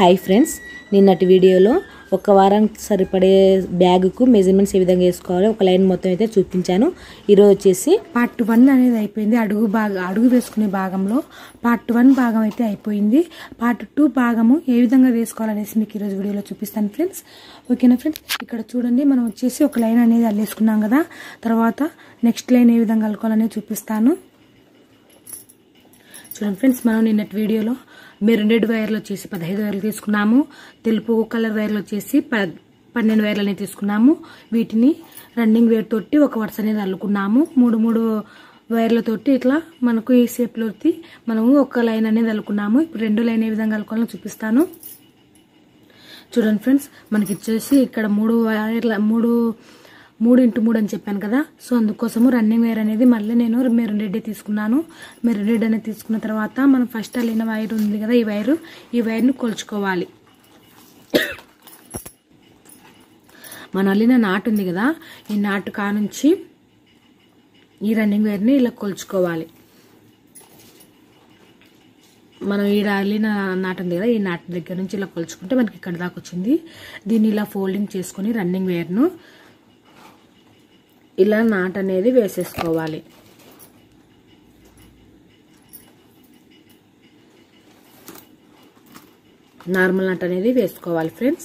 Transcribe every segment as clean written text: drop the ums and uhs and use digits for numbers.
Hi friends, నిన్నటి వీడియోలో ఒక వారం సరిపడే బ్యాగుకు మెజర్మెంట్స్ ఏ విధంగా వేసుకోవాలో ఒక లైన్ మొత్తం అయితే చూపించాను. ఈరోజు వచ్చేసి పార్ట్ 1 అనేది అయిపోయింది. అడుగు వేసుకునే భాగంలో పార్ట్ 1 భాగం అయితే అయిపోయింది. పార్ట్ 2 భాగము ఏ విధంగా వేసుకోవాలనేసి మీకు ఈరోజు వీడియోలో చూపిస్తాను ఫ్రెండ్స్. ఓకేనా ఫ్రెండ్స్, ఇక్కడ చూడండి, మనం వచ్చేసి ఒక లైన్ అనేది అల్లేసుకున్నాం కదా. తర్వాత నెక్స్ట్ లైన్ ఏ విధంగా అల్లుకోవాలనేది చూపిస్తాను. చూడండి ఫ్రెండ్స్, మనం నిన్నటి వీడియోలో మెరూన్ రెడ్ వైర్లు వచ్చేసి 15 వైర్లు తీసుకున్నాము. తెలుపు కలర్ వైర్లు వచ్చేసి 12 వైర్లు అనేది తీసుకున్నాము. వీటిని రన్నింగ్ వైర్ తోటి ఒక వరుస అనేది అల్లుకున్నాము. మూడు వైర్లతోటి ఇట్లా మనకు ఈ షేప్లో మనము ఒక లైన్ అనేది అల్లుకున్నాము. ఇప్పుడు రెండో లైన్ ఏ విధంగా అల్లుకోవాలో చూపిస్తాను. చూడండి ఫ్రెండ్స్, మనకి వచ్చేసి ఇక్కడ 3x3 అని చెప్పాను కదా. సో అందుకోసము రన్నింగ్ వైర్ అనేది మళ్ళీ నేను మెరూన్ రెడ్ తీసుకున్నాను. మెరూన్ రెడ్ అనేది తీసుకున్న తర్వాత మనం ఫస్ట్ అల్లిన వైర్ ఉంది కదా, ఈ వైర్ను కొలుచుకోవాలి. మనం అల్లిన నాటు ఉంది కదా, ఈ నాటు కానుంచి ఈ రన్నింగ్ వైర్ని ఇలా కొలుచుకోవాలి. మనం ఈడ అల్లిన నాటు ఉంది కదా, ఈ నాటు దగ్గర నుంచి ఇలా కొలుచుకుంటే మనకి ఇక్కడ దాకా వచ్చింది. దీన్ని ఇలా ఫోల్డింగ్ చేసుకొని రన్నింగ్ వైర్ను ఇలా నాట్ అనేది వేసేసుకోవాలి. నార్మల్ నాట్ అనేది వేసుకోవాలి ఫ్రెండ్స్.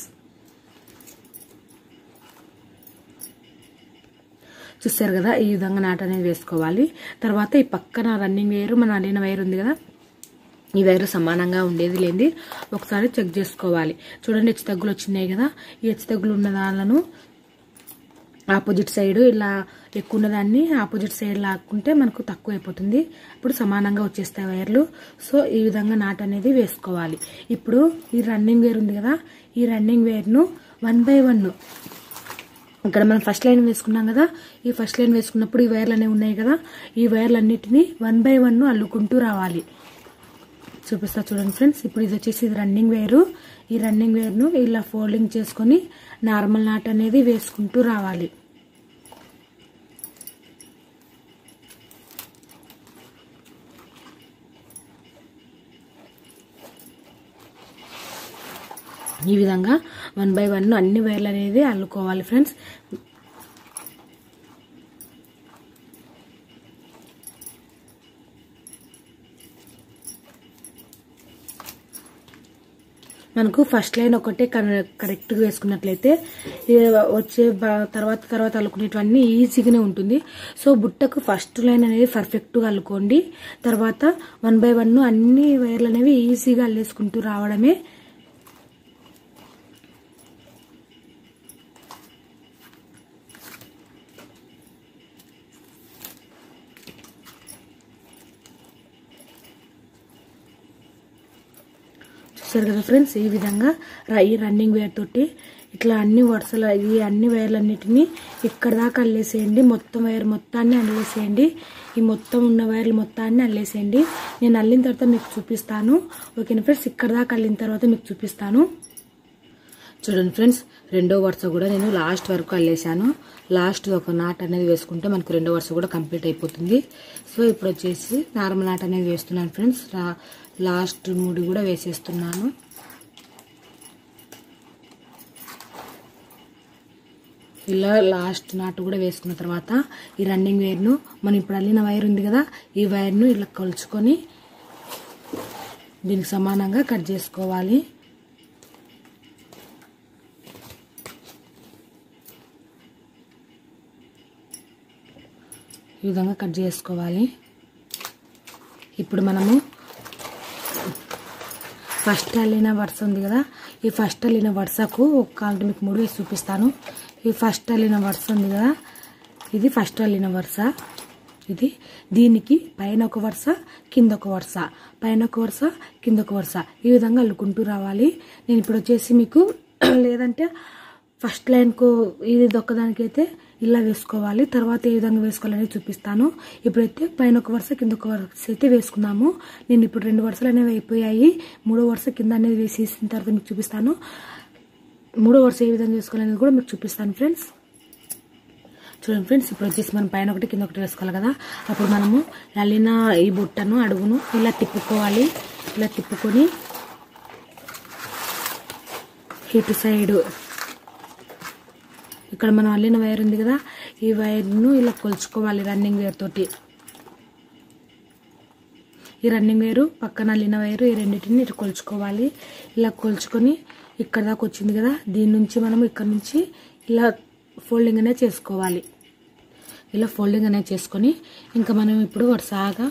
చూసారు కదా, ఈ విధంగా నాట్ అనేది వేసుకోవాలి. తర్వాత ఈ పక్కన రన్నింగ్ వైర్, మన అల్లిన వైర్ ఉంది కదా, ఈ వైర్ సమానంగా ఉండేది లేనిది ఒకసారి చెక్ చేసుకోవాలి. చూడండి, హెచ్చు తగ్గులు వచ్చినాయి కదా. ఈ హెచ్చు తగ్గులు ఉన్న దానిలను ఆపోజిట్ సైడ్ ఇలా ఎక్కువ ఉన్నదాన్ని ఆపోజిట్ సైడ్ లాక్కుంటే మనకు తక్కువ అయిపోతుంది. ఇప్పుడు సమానంగా వచ్చేస్తాయి వైర్లు. సో ఈ విధంగా నాట్ అనేది వేసుకోవాలి. ఇప్పుడు ఈ రన్నింగ్ వైర్ ఉంది కదా, ఈ రన్నింగ్ వైర్ను 1 by 1 ఇక్కడ మనం ఫస్ట్ లైన్ వేసుకున్నాం కదా, ఈ ఫస్ట్ లైన్ వేసుకున్నప్పుడు ఈ వైర్లు అనేవి ఉన్నాయి కదా, ఈ వైర్లన్నిటినీ 1 by 1 అల్లుకుంటూ రావాలి. చూపిస్తా చూడండి ఫ్రెండ్స్. ఇప్పుడు ఇది వచ్చేసి రన్నింగ్ వైరు. ఈ రన్నింగ్ వైర్ను ఇలా ఫోల్డింగ్ చేసుకొని నార్మల్ నాట్ అనేది వేసుకుంటూ రావాలి. ఈ విధంగా 1 by 1 అన్ని వైర్లు అనేది అల్లుకోవాలి ఫ్రెండ్స్. మనకు ఫస్ట్ లైన్ ఒకటే కరెక్ట్గా వేసుకున్నట్లయితే వచ్చే తర్వాత అల్లుకునేటివన్నీ ఈజీగానే ఉంటుంది. సో బుట్టకు ఫస్ట్ లైన్ అనేది పర్ఫెక్ట్గా అల్లుకోండి. తర్వాత 1 by 1 అన్ని వైర్లు అనేవి ఈజీగా అల్లేసుకుంటూ రావడమే. చూసారు కదా ఫ్రెండ్స్, ఈ విధంగా ఈ రన్నింగ్ వైర్ తోటి ఇట్లా అన్ని వరుసలు ఈ అన్ని వైర్లన్నిటినీ ఇక్కడ దాకా అల్లేసేయండి. మొత్తం వైర్ మొత్తాన్ని అల్లేసేయండి. ఈ మొత్తం ఉన్న వైర్లు మొత్తాన్ని అల్లేసేయండి. నేను అల్లిన తర్వాత మీకు చూపిస్తాను. ఓకేనా ఫ్రెండ్స్, ఇక్కడ దాకా అల్లిన తర్వాత మీకు చూపిస్తాను. చూడండి ఫ్రెండ్స్, రెండో వరుస కూడా నేను లాస్ట్ వరకు అల్లేసాను. లాస్ట్ ఒక నాట్ అనేది వేసుకుంటే మనకు రెండో వరుస కూడా కంప్లీట్ అయిపోతుంది. సో ఇప్పుడు వచ్చేసి నార్మల్ నాట్ అనేది వేస్తున్నాను ఫ్రెండ్స్. లాస్ట్ 3 కూడా వేసేస్తున్నాను. ఇలా లాస్ట్ నాట్ కూడా వేసుకున్న తర్వాత ఈ రన్నింగ్ వైర్ను మనం ఇప్పుడు అల్లిన వైర్ ఉంది కదా, ఈ వైర్ను ఇలా కొలుచుకొని దీనికి సమానంగా కట్ చేసుకోవాలి. ఈ విధంగా కట్ చేసుకోవాలి. ఇప్పుడు మనము ఫస్ట్ అల్లిన వరుస ఉంది కదా, ఈ ఫస్ట్ అల్లిన వరుసకు ఒక కాలు మీకు 3 వేసి చూపిస్తాను. ఈ ఫస్ట్ అల్లిన వరుస ఉంది కదా, ఇది ఫస్ట్ అల్లిన వరుస. దీనికి పైన ఒక వరుస, కింద ఒక వరుస, పైన ఒక వరుస, కింద ఒక వరుస, ఈ విధంగా అల్లుకుంటూ రావాలి. నేను ఇప్పుడు వచ్చేసి మీకు లేదంటే ఫస్ట్ లైన్కు ఇది దొక్కదానికైతే ఇలా వేసుకోవాలి. తర్వాత ఏ విధంగా వేసుకోవాలనేది చూపిస్తాను. ఇప్పుడైతే పైన ఒక వరుస, కింద ఒక వరుస అయితే వేసుకున్నాము. నేను ఇప్పుడు 2 వరుసలు అనేవి అయిపోయాయి. 3వ వరుస కింద అనేది వేసేసిన తర్వాత మీకు చూపిస్తాను. 3వ వరుస ఏ విధంగా వేసుకోవాలనేది కూడా మీకు చూపిస్తాను ఫ్రెండ్స్. చూడండి ఫ్రెండ్స్, ఇప్పుడు వచ్చేసి మనం పైన ఒకటి కింద ఒకటి వేసుకోవాలి కదా. అప్పుడు మనము అల్లిన ఈ బుట్టను అడుగును ఇలా తిప్పుకోవాలి. ఇలా తిప్పుకొని ఇటు సైడు ఇక్కడ మనం అల్లిన వైర్ ఉంది కదా, ఈ వైర్ను ఇలా కొలుచుకోవాలి రన్నింగ్ వేర్ తోటి. ఈ రన్నింగ్ వేరు పక్కన అల్లిన వైరు ఈ రెండింటిని ఇటు కొలుచుకోవాలి. ఇలా కొలుచుకొని ఇక్కడ దాకా వచ్చింది కదా, దీని నుంచి మనం ఇక్కడ నుంచి ఇలా ఫోల్డింగ్ అనేది చేసుకోవాలి. ఇలా ఫోల్డింగ్ అనేది చేసుకొని ఇంకా మనం ఇప్పుడు వరుసగా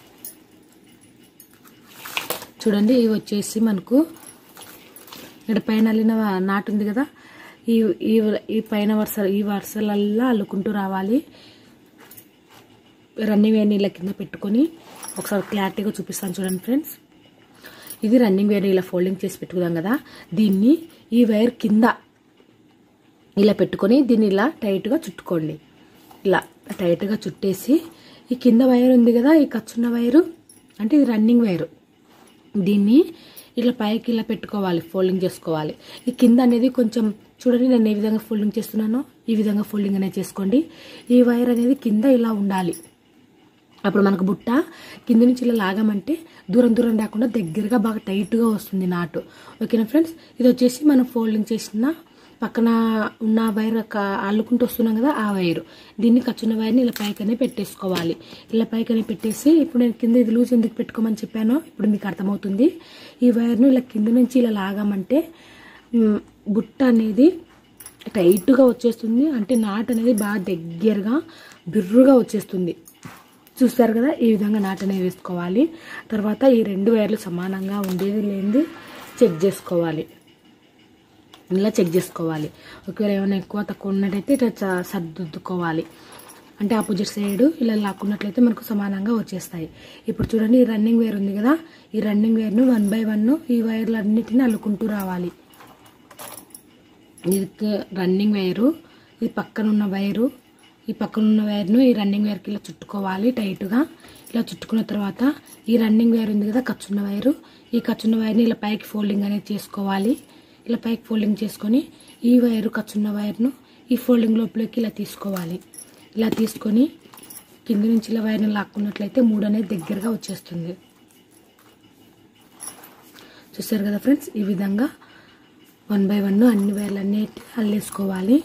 చూడండి, ఇవి వచ్చేసి మనకు ఇక్కడ పైన అల్లిన నాటు ఉంది కదా, ఈ పైన ఈ వరుసలల్లా అల్లుకుంటూ రావాలి. రన్నింగ్ వేర్ నీళ్ళ కింద పెట్టుకొని ఒకసారి క్లారిటీగా చూపిస్తాను చూడండి ఫ్రెండ్స్. ఇది రన్నింగ్ వేర్ ఇలా ఫోల్డింగ్ చేసి పెట్టుకుందాం కదా, దీన్ని ఈ వైర్ కింద ఇలా పెట్టుకొని దీన్ని ఇలా టైట్గా చుట్టుకోండి. ఇలా టైట్గా చుట్టేసి ఈ కింద వైర్ ఉంది కదా, ఈ ఖర్చున్న వైరు అంటే ఇది రన్నింగ్ వైరు, దీన్ని ఇలా పైకి ఇలా పెట్టుకోవాలి, ఫోల్డింగ్ చేసుకోవాలి. ఈ కింద అనేది కొంచెం చూడండి, నేను ఏ విధంగా ఫోల్డింగ్ చేస్తున్నానో ఈ విధంగా ఫోల్డింగ్ అనేది చేసుకోండి. ఈ వైర్ అనేది కింద ఇలా ఉండాలి. అప్పుడు మనకు బుట్ట కింద నుంచి ఇలా లాగామంటే దూరం దూరం రాకుండా దగ్గరగా బాగా టైట్గా వస్తుంది నాటు. ఓకేనా ఫ్రెండ్స్, ఇది వచ్చేసి మనం ఫోల్డింగ్ చేసిన పక్కన ఉన్న వైర్ అల్లుకుంటూ వస్తున్నాం కదా, ఆ వైరు. దీన్ని ఖర్చున్న వైర్ని ఇలా పైకనే పెట్టేసుకోవాలి. ఇలా పైకనే పెట్టేసి ఇప్పుడు నేను కింద ఇది లూజ్ ఎందుకు పెట్టుకోమని చెప్పానో ఇప్పుడు మీకు అర్థమవుతుంది. ఈ వైర్ను ఇలా కింద నుంచి ఇలా లాగామంటే బుట్ట అనేది టైట్గా వచ్చేస్తుంది, అంటే నాటు అనేది బాగా దగ్గరగా బిర్రుగా వచ్చేస్తుంది. చూస్తారు కదా, ఈ విధంగా నాటు అనేది వేసుకోవాలి. తర్వాత ఈ రెండు వైర్లు సమానంగా ఉండేది లేనిది చెక్ చేసుకోవాలి. ఇలా చెక్ చేసుకోవాలి. ఒకవేళ ఏమైనా ఎక్కువ తక్కువ ఉన్నట్టయితే ఇట్లా సర్దుకోవాలి. అంటే ఆపోజిట్ సైడ్ ఇలా లాక్కున్నట్లయితే మనకు సమానంగా వచ్చేస్తాయి. ఇప్పుడు చూడండి, ఈ రన్నింగ్ వైర్ ఉంది కదా, ఈ రన్నింగ్ వైర్ను 1 by 1 ఈ వైర్లు అన్నిటిని అల్లుకుంటూ రావాలి. ఇది రన్నింగ్ వైరు, ఇది పక్కన ఉన్న వైరు, ఈ పక్కన ఉన్న వైర్ను ఈ రన్నింగ్ వైర్కి ఇలా చుట్టుకోవాలి టైట్గా. ఇలా చుట్టుకున్న తర్వాత ఈ రన్నింగ్ వైర్ ఉంది కదా ఖర్చున్న వైరు, ఈ ఖర్చున్న వైర్ని ఇలా పైకి ఫోల్డింగ్ అనేది చేసుకోవాలి. ఇలా పైకి ఫోల్డింగ్ చేసుకొని ఈ వైరు ఖర్చున్న వైర్ను ఈ ఫోల్డింగ్ లోపలికి ఇలా తీసుకోవాలి. ఇలా తీసుకొని కింద నుంచి ఇలా వైర్ని లాక్కున్నట్లయితే 3 అనేది దగ్గరగా వచ్చేస్తుంది. చూస్తారు కదా ఫ్రెండ్స్, ఈ విధంగా 1 by 1 అన్ని వైర్లు అన్నిటి అల్లేసుకోవాలి.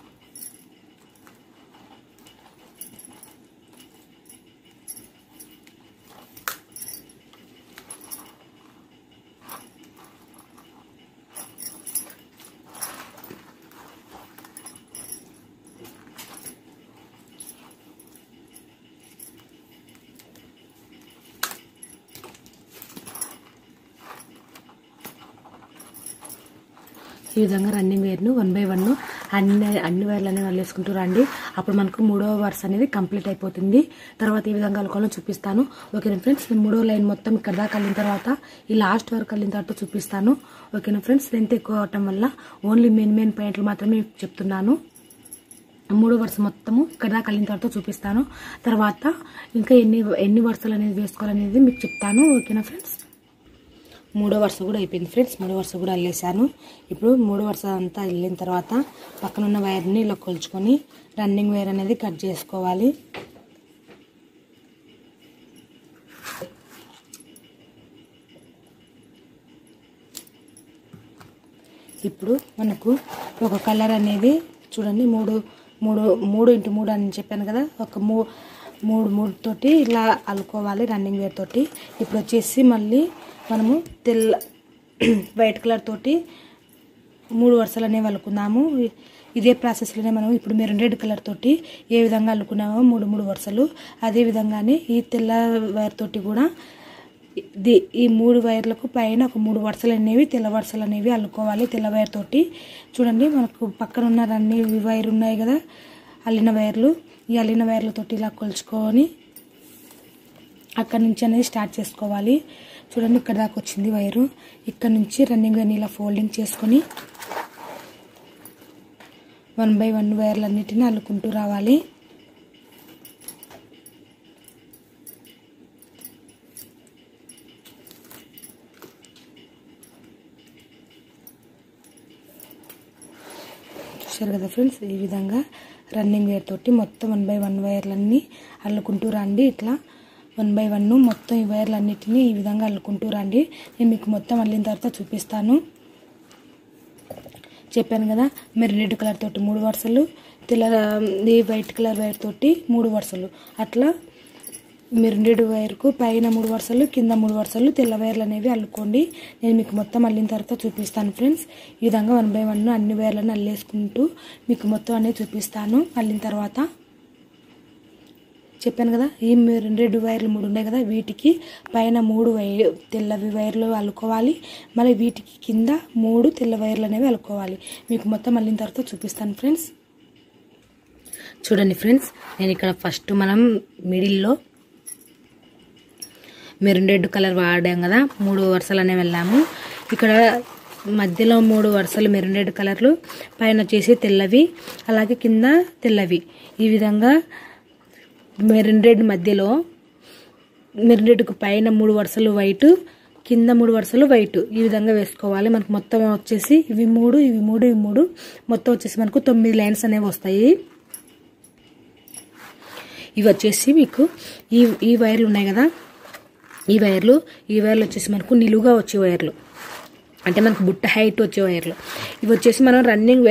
ఈ విధంగా రన్నింగ్ వైర్ను 1 by 1 అన్ని వైర్లు అనేవి అల్లేసుకుంటూ రండి. అప్పుడు మనకు 3వ వరుస అనేది కంప్లీట్ అయిపోతుంది. తర్వాత ఈ విధంగా అల్లుకోవాలో చూపిస్తాను. ఓకేనా ఫ్రెండ్స్, నేను 3వ లైన్ మొత్తం ఇక్కడ దాకా అల్లిన తర్వాత ఈ లాస్ట్ వరకు అల్లిన తర్వాత చూపిస్తాను. ఓకేనా ఫ్రెండ్స్, లెంత్ ఎక్కువ అవటం వల్ల ఓన్లీ మెయిన్ పాయింట్లు మాత్రమే చెప్తున్నాను. 3వ వరుస మొత్తము ఇక్కడ దాకా అల్లిన తర్వాత చూపిస్తాను. తర్వాత ఇంకా ఎన్ని వరుసలు అనేది వేసుకోవాలనేది మీకు చెప్తాను. ఓకేనా ఫ్రెండ్స్, 3వ వరుస కూడా అయిపోయింది ఫ్రెండ్స్. 3వ వరుస కూడా అల్లేసాను. ఇప్పుడు 3వ వరుస అంతా అల్లిన తర్వాత పక్కన ఉన్న వైర్ని ఇలా కొలుచుకొని రన్నింగ్ వైర్ అనేది కట్ చేసుకోవాలి. ఇప్పుడు మనకు ఒక కలర్ అనేది చూడండి, 3x3 అని చెప్పాను కదా, ఒక 3 తోటి ఇలా అల్లుకోవాలి రన్నింగ్ వేర్ తోటి. ఇప్పుడు వచ్చేసి మళ్ళీ మనము వైట్ కలర్ తోటి 3 వరుసలు అనేవి అల్లుకుందాము. ఇదే ప్రాసెస్లోనే మనం ఇప్పుడు మెరూన్ రెడ్ కలర్ తోటి ఏ విధంగా అల్లుకున్నామో 3 వరుసలు, అదే విధంగానే ఈ తెల్ల వైర్ తోటి కూడా ఈ 3 వైర్లకు పైన ఒక 3 వరుసలు అనేవి తెల్ల వరుసలు అనేవి అల్లుకోవాలి తెల్ల వైర్ తోటి. చూడండి, మనకు పక్కన ఉన్న అన్ని వైర్ ఉన్నాయి కదా అల్లిన వైర్లు, ఈ అల్లిన వైర్లతోటి ఇలా కొలుచుకొని అక్కడ నుంచి అనేది స్టార్ట్ చేసుకోవాలి. చూడండి, ఇక్కడ దాకా వచ్చింది వైరు. ఇక్కడ నుంచి రన్నింగ్ వైర్ని ఇలా ఫోల్డింగ్ చేసుకొని 1 by 1 వైర్లు అన్నిటిని అల్లుకుంటూ రావాలి. చూశారు కదా ఫ్రెండ్స్, ఈ విధంగా రన్నింగ్ వైర్ తోటి మొత్తం 1 by 1 వైర్లన్నీ అల్లుకుంటూ రండి. ఇట్లా 1 by 1 మొత్తం ఈ వైర్లు అన్నిటిని ఈ విధంగా అల్లుకుంటూ రండి. నేను మీకు మొత్తం అల్లిన తర్వాత చూపిస్తాను. చెప్పాను కదా, మెరూన్ రెడ్ కలర్ తోటి 3 వరుసలు, ఈ వైట్ కలర్ వైర్ తోటి 3 వరుసలు, అట్లా మెరూన్ రెడ్ వైర్కు పైన 3 వరుసలు, కింద 3 వరుసలు తెల్ల వైర్లు అనేవి అల్లుకోండి. నేను మీకు మొత్తం అల్లిన తర్వాత చూపిస్తాను ఫ్రెండ్స్. ఈ విధంగా 1 బై 1 అన్ని వైర్లను అల్లేసుకుంటూ మీకు మొత్తం అనేది చూపిస్తాను. అల్లిన తర్వాత చెప్పాను కదా, ఈ మెరూన్ రెడ్ వైర్లు 3 ఉన్నాయి కదా, వీటికి పైన 3 తెల్లవి వైర్లు అల్లుకోవాలి. మళ్ళీ వీటికి కింద 3 తెల్ల వైర్లు అనేవి అల్లుకోవాలి. మీకు మొత్తం అల్లిన తర్వాత చూపిస్తాను ఫ్రెండ్స్. చూడండి ఫ్రెండ్స్, నేను ఇక్కడ ఫస్ట్ మనం మిడిల్లో మెరూన్ రెడ్ కలర్ వాడాం కదా, 3 వరుసలు అనేవి వెళ్ళాము. ఇక్కడ మధ్యలో 3 వరుసలు మెరూన్ రెడ్ కలర్లు, పైన వచ్చేసి తెల్లవి, అలాగే కింద తెల్లవి. ఈ విధంగా మెరూన్ రెడ్ మధ్యలో మెరూన్ రెడ్కు పైన 3 వరుసలు వైట్, కింద 3 వరుసలు వైట్, ఈ విధంగా వేసుకోవాలి. మనకు మొత్తం వచ్చేసి ఇవి 3 ఇవి 3 ఇవి 3 మొత్తం వచ్చేసి మనకు 9 లైన్స్ అనేవి వస్తాయి. ఇవి వచ్చేసి మీకు ఈ వైర్లు ఉన్నాయి కదా, ఈ వైర్లు వచ్చేసి మనకు నిలువుగా వచ్చే వైర్లు, అంటే మనకు బుట్ట హైట్ వచ్చే వైర్లు. ఇవి వచ్చేసి మనం రన్నింగ్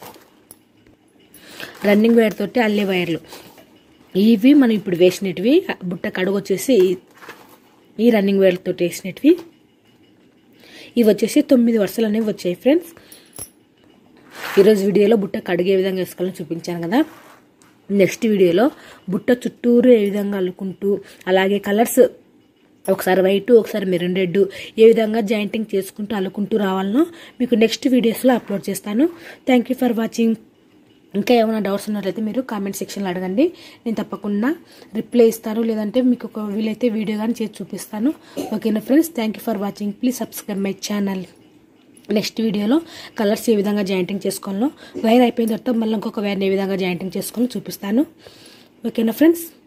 వైర్ తోటి అల్లే వైర్లు. ఇవి మనం ఇప్పుడు వేసినవి, బుట్ట కడుగు వచ్చేసి ఈ రన్నింగ్ వైర్ తోటి వేసినవి. ఇవి వచ్చేసి 9 వరుసలు అనేవి వచ్చాయి ఫ్రెండ్స్. ఈరోజు వీడియోలో బుట్ట కడుగు ఏ విధంగా వేసుకోవాలని చూపించాను కదా. నెక్స్ట్ వీడియోలో బుట్ట చుట్టూరు ఏ విధంగా అల్లుకుంటూ, అలాగే కలర్స్ ఒకసారి వైట్ ఒకసారి మెరూన్ రెడ్ ఏ విధంగా జాయింటింగ్ చేసుకుంటూ అల్లుకుంటూ రావాలనో మీకు నెక్స్ట్ వీడియోస్లో అప్లోడ్ చేస్తాను. Thank you for watching. ఇంకా ఏమైనా డౌట్స్ ఉన్నట్లయితే మీరు కామెంట్ సెక్షన్లో అడగండి, నేను తప్పకుండా రిప్లై ఇస్తాను. లేదంటే మీకు ఒక వీలైతే వీడియో కానీ చేసి చూపిస్తాను. ఓకేనా friends, thank you for watching. Please subscribe my channel. Next వీడియోలో కలర్స్ ఏ విధంగా జాయింటింగ్ చేసుకోవాలో, వైర్ అయిపోయిన తర్వాత మళ్ళీ ఇంకొక వైర్ని ఏ విధంగా జాయింటింగ్ చేసుకోవాలో చూపిస్తాను. ఓకేనా ఫ్రెండ్స్.